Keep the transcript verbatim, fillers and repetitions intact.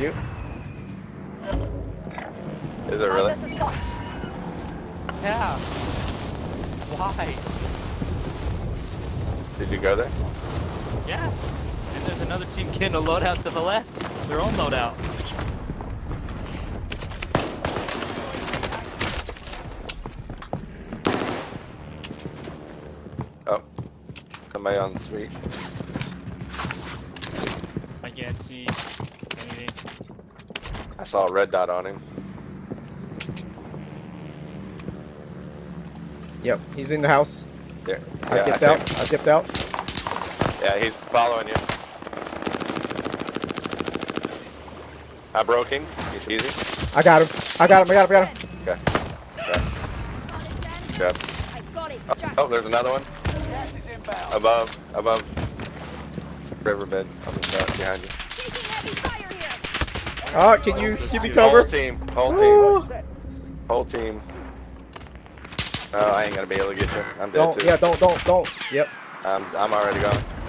You? Is it really? Yeah. Why? Did you go there? Yeah. And there's another team getting a loadout to the left. Their own loadout. Oh. Somebody on the suite. I can't see anything. I saw a red dot on him. Yep, he's in the house. Yeah. I yeah, dipped I out. think- I dipped out. Yeah, he's following you. I broke him. He's easy. I got him. I got him. I got him. I got him. Okay. Okay. Okay. Oh, oh, there's another one. Above, above. Riverbed on the side behind you. Ah, can you give me cover? Whole team. Whole team. Whole team. Oh, I ain't gonna be able to get you. I'm dead Don't. too. Yeah. Don't. Don't. Don't. Yep. I'm. I'm already gone.